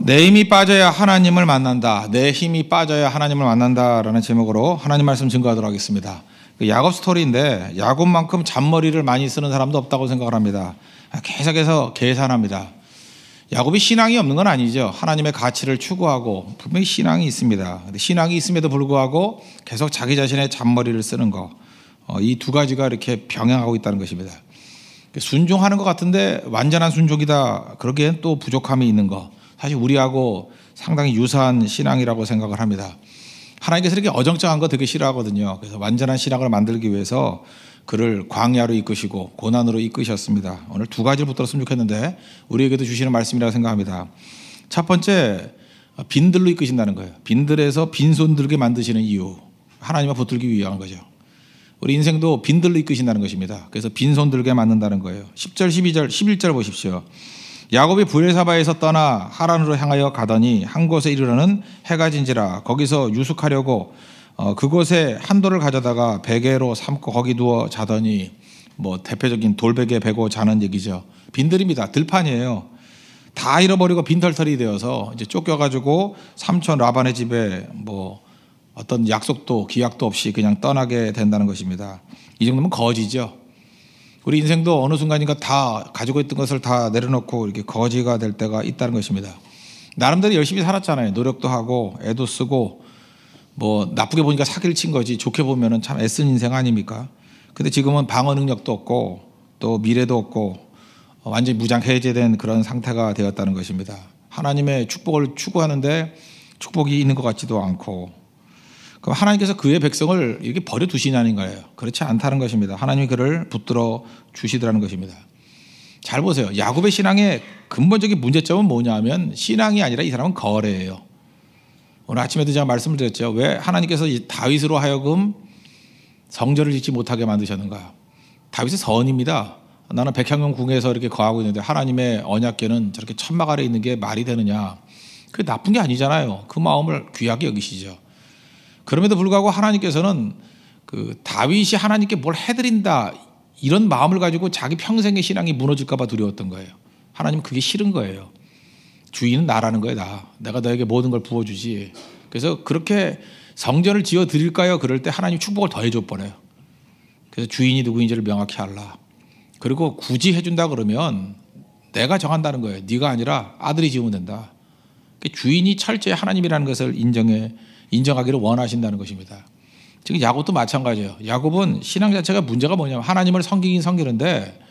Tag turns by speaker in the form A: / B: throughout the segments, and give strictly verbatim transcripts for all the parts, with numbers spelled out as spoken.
A: 내 힘이 빠져야 하나님을 만난다. 내 힘이 빠져야 하나님을 만난다라는 제목으로 하나님 말씀 증거하도록 하겠습니다. 야곱 스토리인데 야곱만큼 잔머리를 많이 쓰는 사람도 없다고 생각을 합니다. 계속해서 계산합니다. 야곱이 신앙이 없는 건 아니죠. 하나님의 가치를 추구하고 분명히 신앙이 있습니다. 근데 신앙이 있음에도 불구하고 계속 자기 자신의 잔머리를 쓰는 거, 이 두 가지가 이렇게 병행하고 있다는 것입니다. 순종하는 것 같은데 완전한 순종이다. 그러기엔 또 부족함이 있는 거. 사실 우리하고 상당히 유사한 신앙이라고 생각을 합니다. 하나님께서 이렇게 어정쩡한 거 되게 싫어하거든요. 그래서 완전한 신앙을 만들기 위해서 그를 광야로 이끄시고 고난으로 이끄셨습니다. 오늘 두 가지를 붙들었으면 좋겠는데 우리에게도 주시는 말씀이라고 생각합니다. 첫 번째, 빈들로 이끄신다는 거예요. 빈들에서 빈손 들게 만드시는 이유, 하나님을 붙들기 위한 거죠. 우리 인생도 빈들로 이끄신다는 것입니다. 그래서 빈손 들게 만든다는 거예요. 십 절, 십이 절, 십일 절 보십시오. 야곱이 브엘사바에서 떠나 하란으로 향하여 가더니 한 곳에 이르러는 해가 진지라. 거기서 유숙하려고 어, 그곳에 한 돌을 가져다가 베개로 삼고 거기 누워 자더니, 뭐 대표적인 돌베개 베고 자는 얘기죠. 빈들입니다. 들판이에요. 다 잃어버리고 빈털털이 되어서 이제 쫓겨가지고 삼촌 라반의 집에 뭐 어떤 약속도 기약도 없이 그냥 떠나게 된다는 것입니다. 이 정도면 거지죠. 우리 인생도 어느 순간인가 다 가지고 있던 것을 다 내려놓고 이렇게 거지가 될 때가 있다는 것입니다. 나름대로 열심히 살았잖아요. 노력도 하고 애도 쓰고, 뭐 나쁘게 보니까 사기를 친 거지 좋게 보면은 참 애쓴 인생 아닙니까? 근데 지금은 방어 능력도 없고 또 미래도 없고 완전히 무장 해제된 그런 상태가 되었다는 것입니다. 하나님의 축복을 추구하는데 축복이 있는 것 같지도 않고, 그럼 하나님께서 그의 백성을 이렇게 버려두시냐는 거예요. 그렇지 않다는 것입니다. 하나님이 그를 붙들어 주시더라는 것입니다. 잘 보세요. 야곱의 신앙의 근본적인 문제점은 뭐냐 하면 신앙이 아니라 이 사람은 거래예요. 오늘 아침에도 제가 말씀을 드렸죠. 왜 하나님께서 이 다윗으로 하여금 성전을 짓지 못하게 만드셨는가? 다윗의 선입니다. 나는 백향용 궁에서 이렇게 거하고 있는데 하나님의 언약궤는 저렇게 천막 아래 있는 게 말이 되느냐? 그게 나쁜 게 아니잖아요. 그 마음을 귀하게 여기시죠. 그럼에도 불구하고 하나님께서는 그 다윗이 하나님께 뭘 해드린다 이런 마음을 가지고 자기 평생의 신앙이 무너질까 봐 두려웠던 거예요. 하나님은 그게 싫은 거예요. 주인은 나라는 거예요. 나. 내가 너에게 모든 걸 부어주지. 그래서 그렇게 성전을 지어 드릴까요? 그럴 때 하나님 축복을 더 해줘 버려요. 그래서 주인이 누구인지를 명확히 알라. 그리고 굳이 해준다 그러면 내가 정한다는 거예요. 네가 아니라 아들이 지으면 된다. 주인이 철저히 하나님이라는 것을 인정해 인정하기를 원하신다는 것입니다. 지금 야곱도 마찬가지예요. 야곱은 신앙 자체가 문제가 뭐냐면 하나님을 섬기긴 섬기는데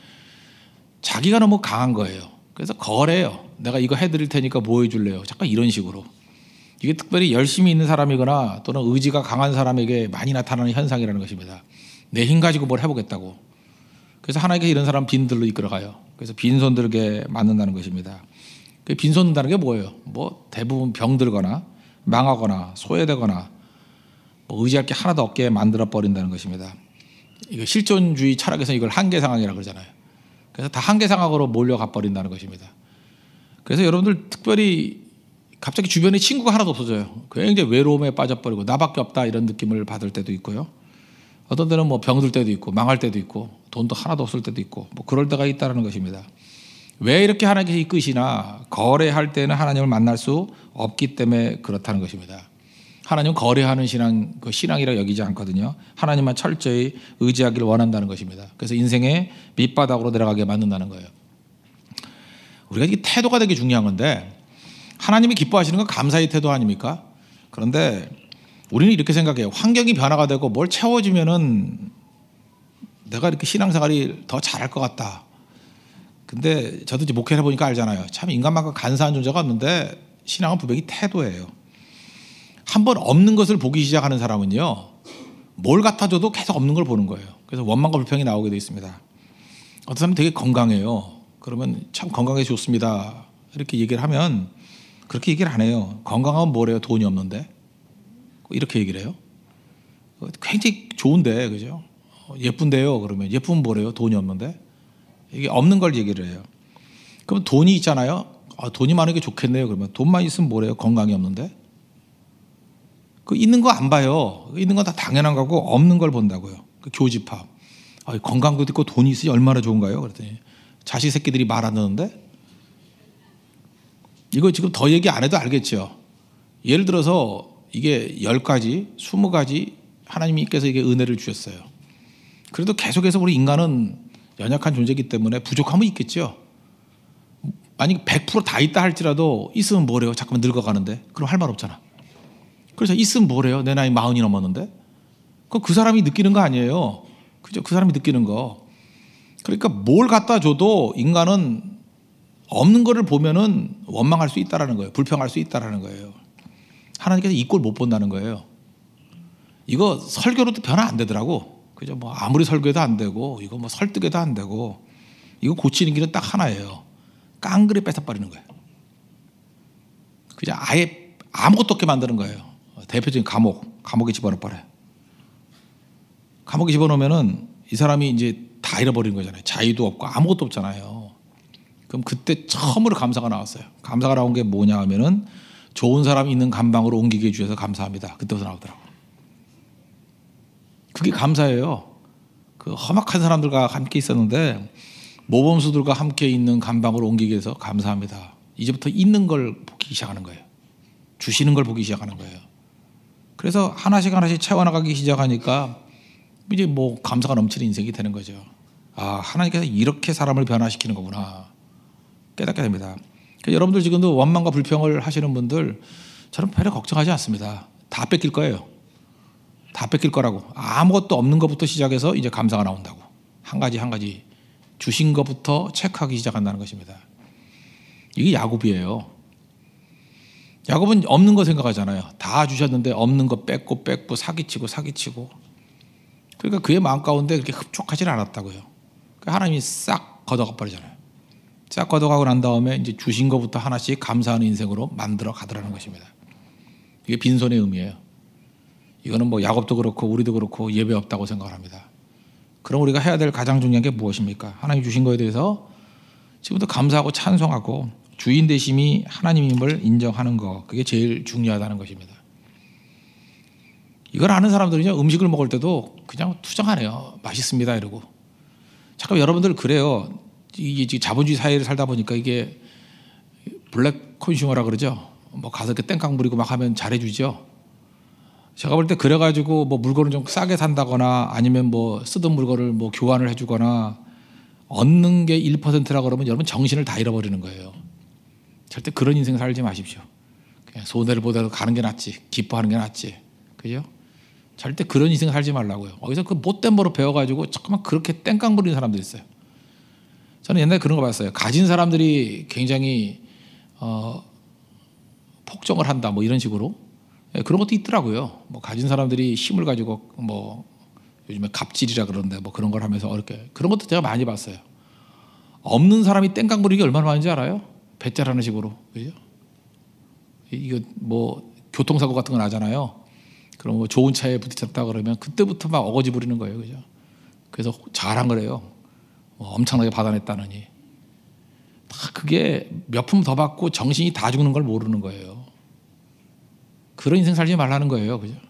A: 자기가 너무 강한 거예요. 그래서 거래요. 내가 이거 해드릴 테니까 뭐 해줄래요? 잠깐 이런 식으로. 이게 특별히 열심히 있는 사람이거나 또는 의지가 강한 사람에게 많이 나타나는 현상이라는 것입니다. 내 힘 가지고 뭘 해보겠다고. 그래서 하나님께서 이런 사람 빈들로 이끌어가요. 그래서 빈손 들게 만든다는 것입니다. 그 빈손 든다는 게 뭐예요? 뭐 대부분 병들거나 망하거나 소외되거나 뭐 의지할 게 하나도 없게 만들어 버린다는 것입니다. 이거 실존주의 철학에서 이걸 한계상황이라고 그러잖아요. 그래서 다 한계상황으로 몰려가 버린다는 것입니다. 그래서 여러분들 특별히 갑자기 주변에 친구가 하나도 없어져요. 굉장히 외로움에 빠져버리고 나밖에 없다 이런 느낌을 받을 때도 있고요. 어떤 때는 뭐 병들 때도 있고 망할 때도 있고 돈도 하나도 없을 때도 있고 뭐 그럴 때가 있다는 것입니다. 왜 이렇게 하나님께서 이끄시나? 거래할 때는 하나님을 만날 수 없기 때문에 그렇다는 것입니다. 하나님은 거래하는 신앙, 그 신앙이라고 여기지 않거든요. 하나님만 철저히 의지하기를 원한다는 것입니다. 그래서 인생의 밑바닥으로 내려가게 만든다는 거예요. 우리가 이게 태도가 되게 중요한 건데 하나님이 기뻐하시는 건 감사의 태도 아닙니까? 그런데 우리는 이렇게 생각해요. 환경이 변화가 되고 뭘 채워주면은 내가 이렇게 신앙생활이 더 잘할 것 같다. 근데 저도 이제 목회를 해보니까 알잖아요. 참 인간만큼 간사한 존재가 없는데 신앙은 분명히 태도예요. 한번 없는 것을 보기 시작하는 사람은요, 뭘 갖다줘도 계속 없는 걸 보는 거예요. 그래서 원망과 불평이 나오게 되어 있습니다. 어떤 사람은 되게 건강해요. 그러면 참 건강해 좋습니다. 이렇게 얘기를 하면 그렇게 얘기를 안 해요. 건강하면 뭐래요? 돈이 없는데. 이렇게 얘기를 해요. 굉장히 좋은데, 그죠? 예쁜데요. 그러면 예쁘면 뭐래요? 돈이 없는데. 이게 없는 걸 얘기를 해요. 그럼 돈이 있잖아요. 아, 돈이 많은 게 좋겠네요. 그러면 돈만 있으면 뭐래요? 건강이 없는데. 그 있는 거 안 봐요. 있는 건 다 당연한 거고 없는 걸 본다고요. 그 교집합. 아, 건강도 있고 돈이 있으니 얼마나 좋은가요? 그랬더니 자식 새끼들이 말 안 듣는데 이거 지금 더 얘기 안 해도 알겠죠. 예를 들어서 이게 열 가지, 스무 가지 하나님께서 이게 은혜를 주셨어요. 그래도 계속해서 우리 인간은 연약한 존재이기 때문에 부족함은 있겠죠. 만약 백 퍼센트 다 있다 할지라도 있으면 뭐래요? 자꾸만 늙어가는데. 그럼 할 말 없잖아. 그래서 있으면 뭐래요? 내 나이 마흔이 넘었는데. 그 그 사람이 느끼는 거 아니에요. 그죠? 그 사람이 느끼는 거. 그러니까 뭘 갖다 줘도 인간은 없는 거를 보면은 원망할 수 있다라는 거예요. 불평할 수 있다라는 거예요. 하나님께서 이 꼴 못 본다는 거예요. 이거 설교로도 변화 안 되더라고. 그죠? 뭐 아무리 설교해도 안 되고, 이거 뭐 설득해도 안 되고, 이거 고치는 길은 딱 하나예요. 깡그리 뺏어버리는 거예요. 그냥 아예 아무것도 없게 만드는 거예요. 대표적인 감옥, 감옥에 집어넣어버려요. 감옥에 집어넣으면은 이 사람이 이제 다 잃어버리는 거잖아요. 자유도 없고 아무것도 없잖아요. 그럼 그때 처음으로 감사가 나왔어요. 감사가 나온 게 뭐냐 하면은 좋은 사람이 있는 감방으로 옮기게 해주셔서 감사합니다. 그때부터 나오더라고. 그게 감사예요. 그 험악한 사람들과 함께 있었는데 모범수들과 함께 있는 감방으로 옮기게 해서 감사합니다. 이제부터 있는 걸 보기 시작하는 거예요. 주시는 걸 보기 시작하는 거예요. 그래서 하나씩 하나씩 채워나가기 시작하니까 이제 뭐 감사가 넘치는 인생이 되는 거죠. 아, 하나님께서 이렇게 사람을 변화시키는 거구나 깨닫게 됩니다. 그러니까 여러분들 지금도 원망과 불평을 하시는 분들 저는 별로 걱정하지 않습니다. 다 뺏길 거예요. 다 뺏길 거라고. 아무것도 없는 것부터 시작해서 이제 감사가 나온다고. 한 가지 한 가지 주신 것부터 체크하기 시작한다는 것입니다. 이게 야곱이에요. 야곱은 없는 거 생각하잖아요. 다 주셨는데 없는 거 뺏고 뺏고 사기치고 사기치고. 그러니까 그의 마음 가운데 그렇게 흡족하지 않았다고요. 그러니까 하나님이 싹 걷어가 버리잖아요. 싹 걷어가고 난 다음에 이제 주신 것부터 하나씩 감사하는 인생으로 만들어 가더라는 것입니다. 이게 빈손의 의미예요. 이거는 뭐 야곱도 그렇고 우리도 그렇고 예외 없다고 생각을 합니다. 그럼 우리가 해야 될 가장 중요한 게 무엇입니까? 하나님 주신 거에 대해서 지금부터 감사하고 찬송하고 주인 되심이 하나님임을 인정하는 거, 그게 제일 중요하다는 것입니다. 이걸 아는 사람들은요, 음식을 먹을 때도 그냥 투정하네요. 맛있습니다 이러고. 잠깐 여러분들 그래요. 이게 자본주의 사회를 살다 보니까 이게 블랙 컨슈머라 그러죠. 뭐 가서 이렇게 땡깡 부리고 막 하면 잘해주죠. 제가 볼 때 그래가지고 뭐 물건을 좀 싸게 산다거나 아니면 뭐 쓰던 물건을 뭐 교환을 해주거나 얻는 게 일 퍼센트라 그러면 여러분 정신을 다 잃어버리는 거예요. 절대 그런 인생 살지 마십시오. 그냥 손해를 보더라도 가는 게 낫지, 기뻐하는 게 낫지, 그죠? 절대 그런 인생 살지 말라고요. 어디서 그 못된 버릇 배워가지고 잠깐만 그렇게 땡깡 부리는 사람들 있어요. 저는 옛날에 그런 거 봤어요. 가진 사람들이 굉장히 어, 폭정을 한다, 뭐 이런 식으로. 예, 그런 것도 있더라고요. 뭐 가진 사람들이 힘을 가지고 뭐 요즘에 갑질이라 그러는데 뭐 그런 걸 하면서 어렵게, 그런 것도 제가 많이 봤어요. 없는 사람이 땡깡 부리기 얼마나 많은지 알아요? 배째라는 식으로, 그죠? 이거 뭐 교통사고 같은 거 나잖아요. 그럼 뭐 좋은 차에 부딪혔다 그러면 그때부터 막 어거지 부리는 거예요, 그죠? 그래서 잘한 거래요. 뭐 엄청나게 받아냈다느니. 다 그게 몇 푼 더 받고 정신이 다 죽는 걸 모르는 거예요. 그런 인생 살지 말라는 거예요, 그죠?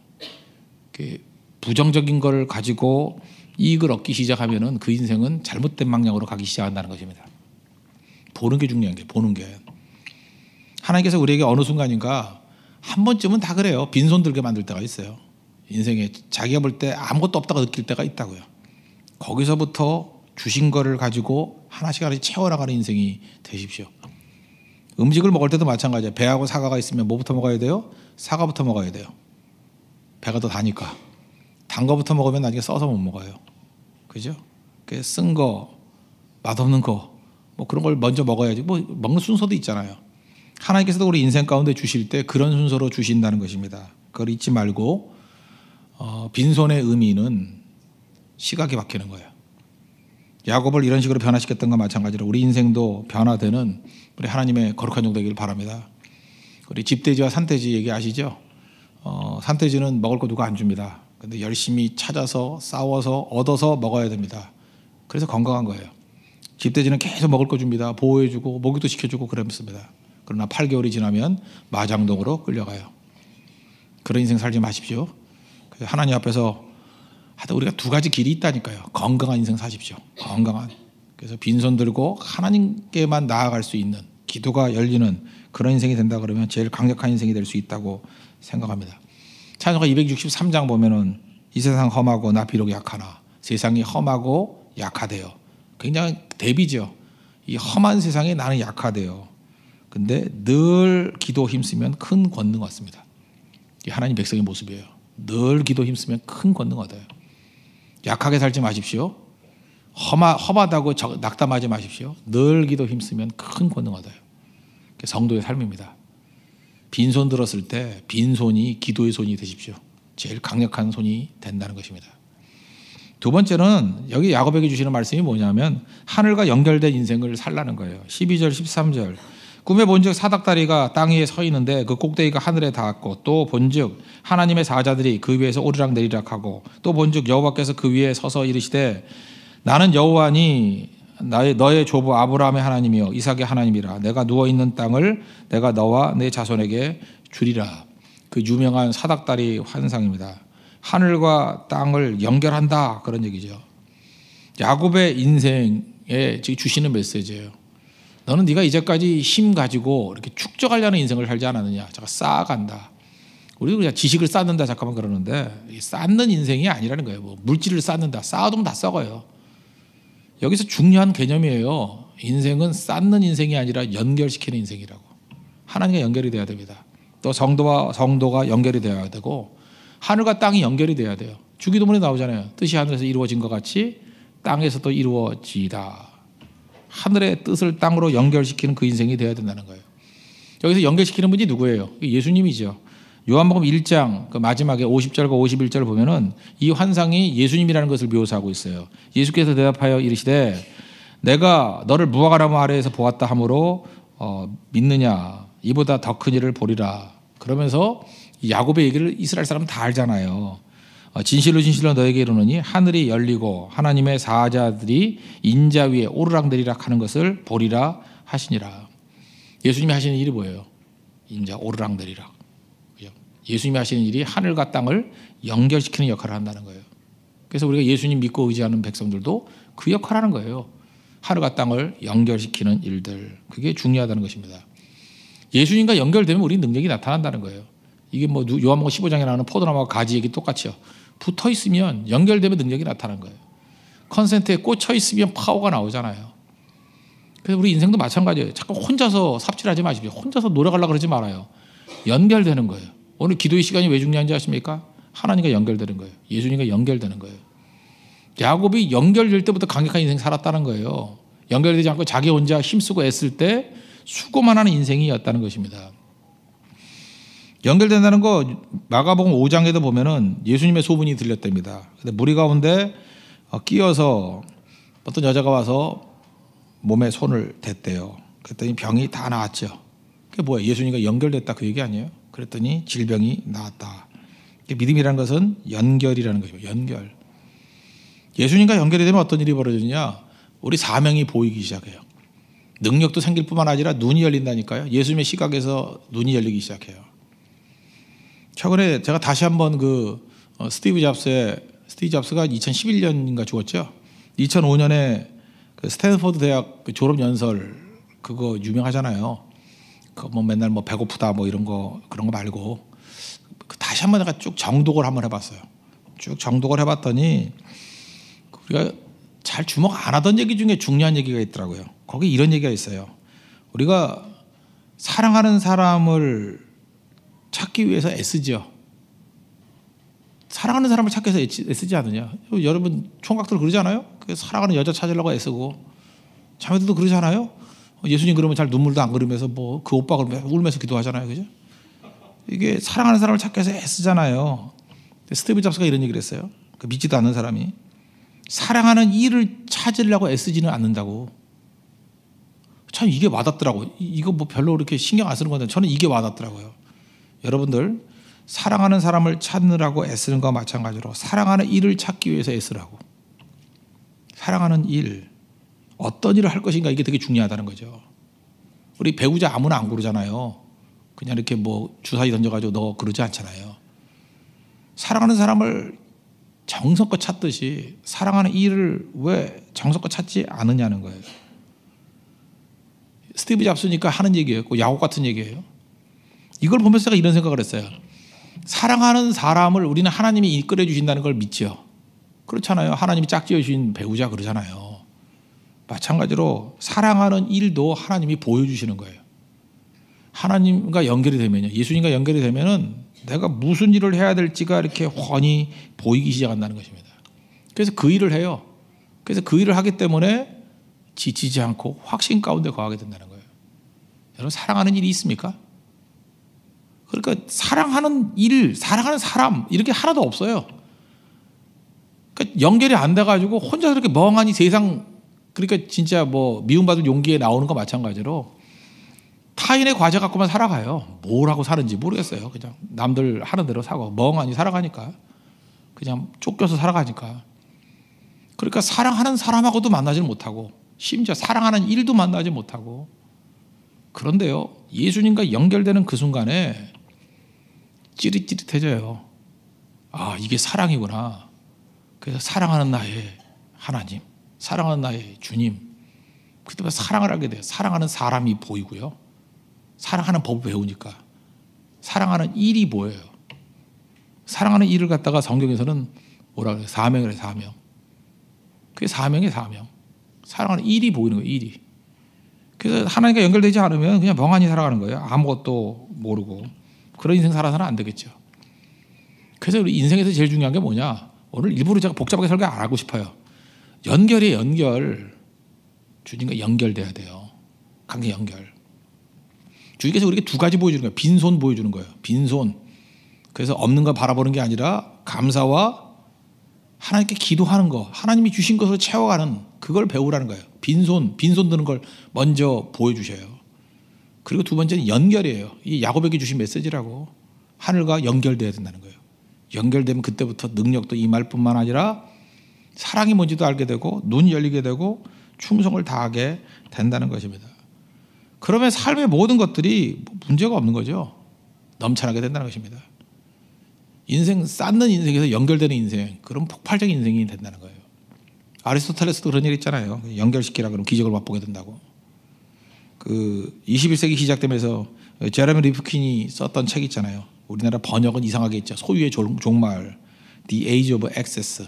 A: 부정적인 걸 가지고 이익을 얻기 시작하면은 그 인생은 잘못된 방향으로 가기 시작한다는 것입니다. 보는 게 중요한 게, 보는 게. 하나님께서 우리에게 어느 순간인가 한 번쯤은 다 그래요. 빈손 들게 만들 때가 있어요. 인생에 자기가 볼 때 아무것도 없다고 느낄 때가 있다고요. 거기서부터 주신 거를 가지고 하나씩 하나씩 채워나가는 인생이 되십시오. 음식을 먹을 때도 마찬가지예요. 배하고 사과가 있으면 뭐부터 먹어야 돼요? 사과부터 먹어야 돼요. 배가 더 다니까. 단 거부터 먹으면 나중에 써서 못 먹어요. 그죠? 쓴 거, 맛없는 거, 뭐 그런 걸 먼저 먹어야지. 뭐 먹는 순서도 있잖아요. 하나님께서도 우리 인생 가운데 주실 때 그런 순서로 주신다는 것입니다. 그걸 잊지 말고 어, 빈손의 의미는 시각이 바뀌는 거예요. 야곱을 이런 식으로 변화시켰던 것과 마찬가지로 우리 인생도 변화되는 우리 하나님의 거룩한 종 되기를 바랍니다. 우리 집돼지와 산돼지 얘기 아시죠? 어, 산돼지는 먹을 거 누가 안 줍니다. 근데 열심히 찾아서 싸워서 얻어서 먹어야 됩니다. 그래서 건강한 거예요. 집돼지는 계속 먹을 거 줍니다. 보호해주고 목욕도 시켜주고 그랬습니다. 그러나 팔 개월이 지나면 마장동으로 끌려가요. 그런 인생 살지 마십시오. 하나님 앞에서 하여튼 우리가 두 가지 길이 있다니까요. 건강한 인생 사십시오. 건강한. 그래서 빈손 들고 하나님께만 나아갈 수 있는 기도가 열리는 그런 인생이 된다 그러면 제일 강력한 인생이 될 수 있다고 생각합니다. 찬송가 이백육십삼 장 보면은 이 세상 험하고 나 비록 약하나, 세상이 험하고 약하대요. 굉장히 대비죠. 이 험한 세상에 나는 약하대요. 근데 늘 기도 힘쓰면 큰 권능 얻습니다. 이 하나님 백성의 모습이에요. 늘 기도 힘쓰면 큰 권능 얻어요. 약하게 살지 마십시오. 험하, 험하다고 낙담하지 마십시오. 늘 기도 힘쓰면 큰 권능 얻어요. 성도의 삶입니다. 빈손 들었을 때 빈손이 기도의 손이 되십시오. 제일 강력한 손이 된다는 것입니다. 두 번째는 여기 야고보에게 주시는 말씀이 뭐냐면 하늘과 연결된 인생을 살라는 거예요. 십이 절 십삼 절 꿈에 본즉 사닥다리가 땅 위에 서 있는데 그 꼭대기가 하늘에 닿았고 또 본즉 하나님의 사자들이 그 위에서 오르락 내리락 하고 또 본즉 여호와께서 그 위에 서서 이르시되 나는 여호와니 나의 너의 조부 아브라함의 하나님이요 이삭의 하나님이라. 내가 누워있는 땅을 내가 너와 내 자손에게 주리라. 그 유명한 사닥다리 환상입니다. 하늘과 땅을 연결한다 그런 얘기죠. 야곱의 인생에 지금 주시는 메시지예요. 너는 네가 이제까지 힘 가지고 이렇게 축적하려는 인생을 살지 않았느냐. 제가 쌓아간다. 우리도 그냥 지식을 쌓는다 잠깐만 그러는데 쌓는 인생이 아니라는 거예요. 뭐 물질을 쌓는다. 쌓아두면 다 썩어요. 여기서 중요한 개념이에요. 인생은 쌓는 인생이 아니라 연결시키는 인생이라고. 하나님과 연결이 돼야 됩니다. 또 성도와 성도가 연결이 되어야 되고 하늘과 땅이 연결이 돼야 돼요. 주기도문에 나오잖아요. 뜻이 하늘에서 이루어진 것 같이 땅에서도 이루어지다. 하늘의 뜻을 땅으로 연결시키는 그 인생이 되어야 된다는 거예요. 여기서 연결시키는 분이 누구예요? 예수님이죠. 요한복음 일 장 그 마지막에 오십 절과 오십일 절을 보면은 이 환상이 예수님이라는 것을 묘사하고 있어요. 예수께서 대답하여 이르시되 내가 너를 무화과나무 아래에서 보았다 하므로 어, 믿느냐 이보다 더 큰 일을 보리라. 그러면서 야곱의 얘기를 이스라엘 사람 다 알잖아요. 어, 진실로 진실로 너에게 이르노니 하늘이 열리고 하나님의 사자들이 인자 위에 오르락내리락 하는 것을 보리라 하시니라. 예수님이 하시는 일이 뭐예요? 인자 오르락내리락. 예수님이 하시는 일이 하늘과 땅을 연결시키는 역할을 한다는 거예요. 그래서 우리가 예수님 믿고 의지하는 백성들도 그 역할을 하는 거예요. 하늘과 땅을 연결시키는 일들. 그게 중요하다는 것입니다. 예수님과 연결되면 우리 능력이 나타난다는 거예요. 이게 뭐 요한복음 십오 장에 나오는 포도나무와 가지 얘기 똑같이요. 붙어 있으면 연결되면 능력이 나타나는 거예요. 컨센트에 꽂혀 있으면 파워가 나오잖아요. 그래서 우리 인생도 마찬가지예요. 자꾸 혼자서 삽질하지 마십시오. 혼자서 노력하려고 그러지 말아요. 연결되는 거예요. 오늘 기도의 시간이 왜 중요한지 아십니까? 하나님과 연결되는 거예요. 예수님과 연결되는 거예요. 야곱이 연결될 때부터 강력한 인생 살았다는 거예요. 연결되지 않고 자기 혼자 힘쓰고 애쓸 때 수고만 하는 인생이었다는 것입니다. 연결된다는 거 마가복음 오 장에도 보면은 예수님의 소문이 들렸답니다. 근데 무리 가운데 끼어서 어떤 여자가 와서 몸에 손을 댔대요. 그랬더니 병이 다 나았죠. 그게 뭐예요? 예수님과 연결됐다 그 얘기 아니에요? 그랬더니 질병이 나았다. 믿음이라는 것은 연결이라는 거죠. 연결. 예수님과 연결이 되면 어떤 일이 벌어지느냐? 우리 사명이 보이기 시작해요. 능력도 생길 뿐만 아니라 눈이 열린다니까요. 예수님의 시각에서 눈이 열리기 시작해요. 최근에 제가 다시 한번 그 스티브 잡스의 스티브 잡스가 이천십일 년인가 죽었죠. 이천오 년에 그 스탠포드 대학 그 졸업 연설 그거 유명하잖아요. 그 뭐 맨날 뭐 배고프다 뭐 이런 거 그런 거 말고 다시 한번 내가 쭉 정독을 한번 해봤어요. 쭉 정독을 해봤더니 우리가 잘 주목 안 하던 얘기 중에 중요한 얘기가 있더라고요. 거기 이런 얘기가 있어요. 우리가 사랑하는 사람을 찾기 위해서 애쓰죠. 사랑하는 사람을 찾기 위해서 애쓰지 않느냐. 여러분 총각들 그러잖아요. 사랑하는 여자 찾으려고 애쓰고 자매들도 그러잖아요. 예수님 그러면 잘 눈물도 안 그리면서 뭐 그 오빠 그러면 울면서 기도하잖아요. 그죠? 이게 사랑하는 사람을 찾기 위해서 애쓰잖아요. 스티브 잡스가 이런 얘기를 했어요. 그 믿지도 않는 사람이 사랑하는 일을 찾으려고 애쓰지는 않는다고. 참 이게 와닿더라고요. 이거 뭐 별로 그렇게 신경 안 쓰는 건데 저는 이게 와닿더라고요. 여러분들 사랑하는 사람을 찾느라고 애쓰는 것과 마찬가지로 사랑하는 일을 찾기 위해서 애쓰라고. 사랑하는 일. 어떤 일을 할 것인가 이게 되게 중요하다는 거죠. 우리 배우자 아무나 안 고르잖아요. 그냥 이렇게 뭐 주사위 던져가지고 너 그러지 않잖아요. 사랑하는 사람을 정성껏 찾듯이 사랑하는 일을 왜 정성껏 찾지 않느냐는 거예요. 스티브 잡스니까 하는 얘기였고 야곱 같은 얘기예요. 이걸 보면서 제가 이런 생각을 했어요. 사랑하는 사람을 우리는 하나님이 이끌어 주신다는 걸 믿죠. 그렇잖아요. 하나님이 짝지어 주신 배우자 그러잖아요. 마찬가지로 사랑하는 일도 하나님이 보여주시는 거예요. 하나님과 연결이 되면요, 예수님과 연결이 되면은 내가 무슨 일을 해야 될지가 이렇게 훤히 보이기 시작한다는 것입니다. 그래서 그 일을 해요. 그래서 그 일을 하기 때문에 지치지 않고 확신 가운데 거하게 된다는 거예요. 여러분, 사랑하는 일이 있습니까? 그러니까 사랑하는 일, 사랑하는 사람 이렇게 하나도 없어요. 그러니까 연결이 안 돼가지고 혼자 그렇게 멍하니 세상, 그러니까 진짜 뭐 미움받을 용기에 나오는 거 마찬가지로 타인의 과제 갖고만 살아가요. 뭘 하고 사는지 모르겠어요. 그냥 남들 하는 대로 사고 멍하니 살아가니까, 그냥 쫓겨서 살아가니까. 그러니까 사랑하는 사람하고도 만나지 못하고 심지어 사랑하는 일도 만나지 못하고. 그런데요, 예수님과 연결되는 그 순간에 찌릿찌릿해져요. 아, 이게 사랑이구나. 그래서 사랑하는 나의 하나님, 사랑하는 나의 주님, 그때부터 사랑을 하게 돼요. 사랑하는 사람이 보이고요, 사랑하는 법을 배우니까. 사랑하는 일이 뭐예요? 사랑하는 일을 갖다가 성경에서는 뭐라 그래요? 사명이래요. 사명. 그게 사명이에요. 사명. 사랑하는 일이 보이는 거예요. 일이. 그래서 하나님과 연결되지 않으면 그냥 멍하니 살아가는 거예요. 아무것도 모르고. 그런 인생 살아서는 안 되겠죠. 그래서 우리 인생에서 제일 중요한 게 뭐냐, 오늘 일부러 제가 복잡하게 설교 안 하고 싶어요. 연결이에요. 연결. 주님과 연결돼야 돼요. 관계 연결. 주님께서 우리에게 두 가지 보여주는 거예요. 빈손 보여주는 거예요. 빈손. 그래서 없는 거 바라보는 게 아니라 감사와 하나님께 기도하는 거, 하나님이 주신 것으로 채워가는, 그걸 배우라는 거예요. 빈손, 빈손 드는 걸 먼저 보여주셔요. 그리고 두 번째는 연결이에요. 이 야곱에게 주신 메시지라고. 하늘과 연결돼야 된다는 거예요. 연결되면 그때부터 능력도 임할 뿐만 아니라 사랑이 뭔지도 알게 되고 눈이 열리게 되고 충성을 다하게 된다는 것입니다. 그러면 삶의 모든 것들이 문제가 없는 거죠. 넘쳐나게 된다는 것입니다. 인생, 쌓는 인생에서 연결되는 인생, 그럼 폭발적인 인생이 된다는 거예요. 아리스토텔레스도 그런 얘기 있잖아요. 연결시키라 그러면 기적을 맛보게 된다고. 그 이십일 세기 시작되면서 제레미 리프킨이 썼던 책 있잖아요. 우리나라 번역은 이상하게 있죠. 소유의 종말, The Age of Access.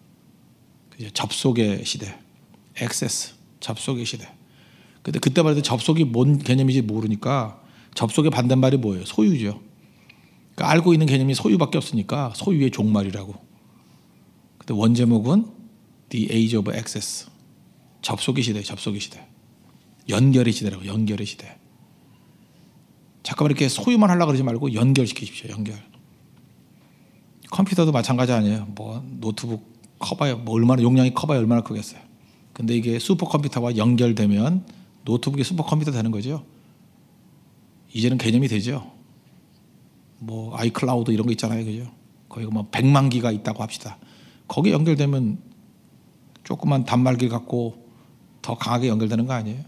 A: 접속의 시대, Access, 접속의 시대. 근데 그때만 해도 접속이 뭔 개념인지 모르니까 접속의 반대말이 뭐예요? 소유죠. 그러니까 알고 있는 개념이 소유밖에 없으니까 소유의 종말이라고. 근데 원제목은 The Age of Access, 접속의 시대, 접속의 시대, 연결의 시대라고. 연결의 시대. 잠깐만 이렇게 소유만 하려고 그러지 말고 연결시키십시오. 연결. 컴퓨터도 마찬가지 아니에요. 뭐 노트북 커봐요. 뭐 얼마나 용량이 커봐요. 얼마나 크겠어요. 근데 이게 슈퍼컴퓨터와 연결되면 노트북이 슈퍼컴퓨터 되는 거죠. 이제는 개념이 되죠. 뭐 아이클라우드 이런 거 있잖아요. 그죠? 거기가 뭐 백만 기가 있다고 합시다. 거기 연결되면 조그만 단말기 갖고 더 강하게 연결되는 거 아니에요?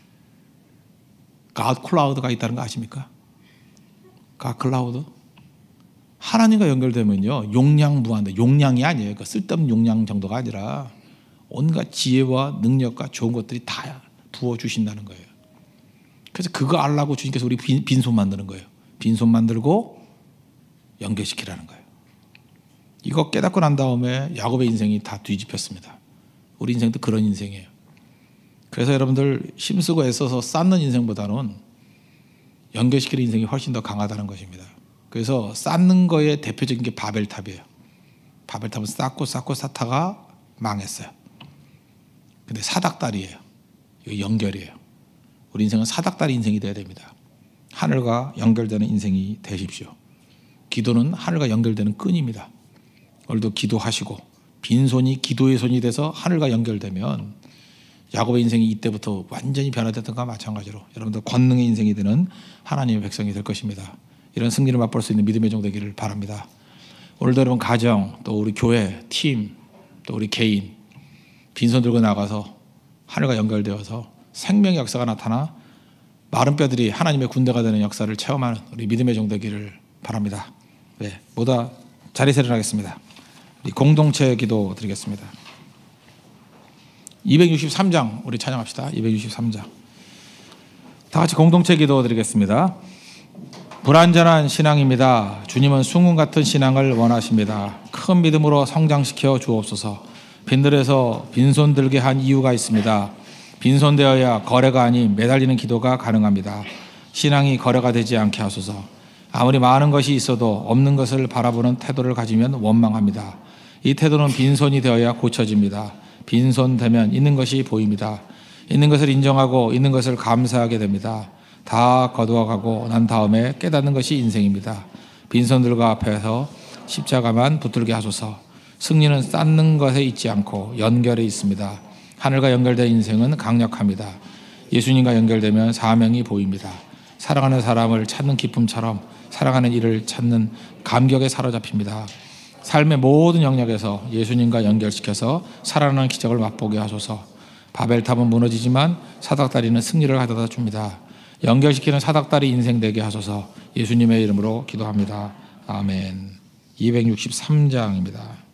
A: 갓 클라우드가 있다는 거 아십니까? 갓 클라우드? 하나님과 연결되면요, 용량 무한대. 용량이 아니에요. 그러니까 쓸데없는 용량 정도가 아니라 온갖 지혜와 능력과 좋은 것들이 다 부어주신다는 거예요. 그래서 그거 알라고 주님께서 우리 빈, 빈손 만드는 거예요. 빈손 만들고 연결시키라는 거예요. 이거 깨닫고 난 다음에 야곱의 인생이 다 뒤집혔습니다. 우리 인생도 그런 인생이에요. 그래서 여러분들 힘쓰고 애써서 쌓는 인생보다는 연결시키는 인생이 훨씬 더 강하다는 것입니다. 그래서 쌓는 거의 대표적인 게 바벨탑이에요. 바벨탑은 쌓고 쌓고 쌓다가 망했어요. 근데 사닥다리예요. 이거 연결이에요. 우리 인생은 사닥다리 인생이 돼야 됩니다. 하늘과 연결되는 인생이 되십시오. 기도는 하늘과 연결되는 끈입니다. 오늘도 기도하시고 빈손이 기도의 손이 돼서 하늘과 연결되면 야곱의 인생이 이때부터 완전히 변화됐던 것과 마찬가지로 여러분들 권능의 인생이 되는 하나님의 백성이 될 것입니다. 이런 승리를 맛볼 수 있는 믿음의 종 되기를 바랍니다. 오늘도 여러분 가정, 또 우리 교회, 팀, 또 우리 개인 빈손 들고 나가서 하늘과 연결되어서 생명의 역사가 나타나 마른 뼈들이 하나님의 군대가 되는 역사를 체험하는 우리 믿음의 종 되기를 바랍니다. 네, 모두 자리에 일어나겠습니다. 우리 공동체 기도 드리겠습니다. 이백육십삼 장 우리 찬양합시다. 이백육십삼 장. 다 같이 공동체 기도 드리겠습니다. 불완전한 신앙입니다. 주님은 숭은 같은 신앙을 원하십니다. 큰 믿음으로 성장시켜 주옵소서. 빈들에서 빈손 들게 한 이유가 있습니다. 빈손되어야 거래가 아닌 매달리는 기도가 가능합니다. 신앙이 거래가 되지 않게 하소서. 아무리 많은 것이 있어도 없는 것을 바라보는 태도를 가지면 원망합니다. 이 태도는 빈손이 되어야 고쳐집니다. 빈손 되면 있는 것이 보입니다. 있는 것을 인정하고 있는 것을 감사하게 됩니다. 다 거두어가고 난 다음에 깨닫는 것이 인생입니다. 빈손들과 앞에서 십자가만 붙들게 하소서. 승리는 쌓는 것에 있지 않고 연결에 있습니다. 하늘과 연결된 인생은 강력합니다. 예수님과 연결되면 사명이 보입니다. 사랑하는 사람을 찾는 기쁨처럼 사랑하는 이를 찾는 감격에 사로잡힙니다. 삶의 모든 영역에서 예수님과 연결시켜서 살아나는 기적을 맛보게 하소서. 바벨탑은 무너지지만 사닥다리는 승리를 가져다 줍니다. 연결시키는 사닥다리 인생 되게 하소서. 예수님의 이름으로 기도합니다. 아멘. 이백육십삼 장입니다.